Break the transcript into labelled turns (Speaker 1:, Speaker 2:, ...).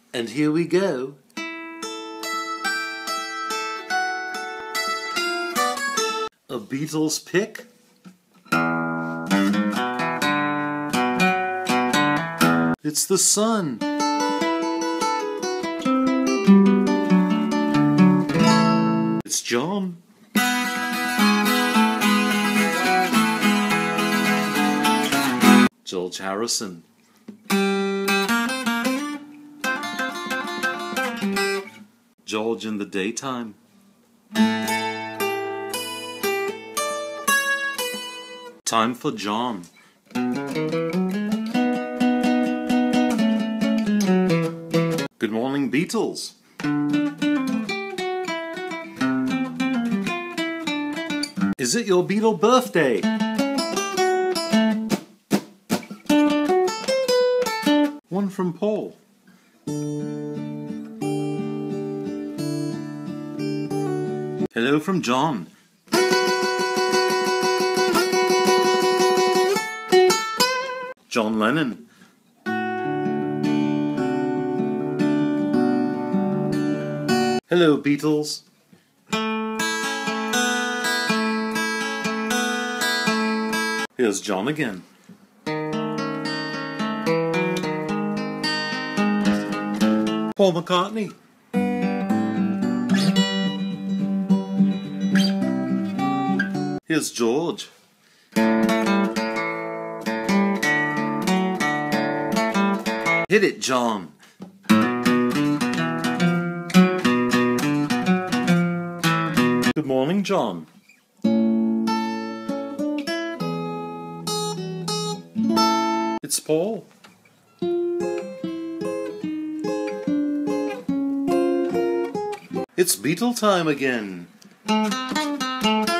Speaker 1: And here we go. A Beatles pick. It's the sun. It's John. George Harrison. George in the daytime. Time for John. Good morning, Beatles. Is it your Beatle birthday? One from Paul. Hello from John. John Lennon. Hello, Beatles. Here's John again. Paul McCartney. Here's George. Hit it, John. Good morning, John. It's Paul. It's Beatle time again.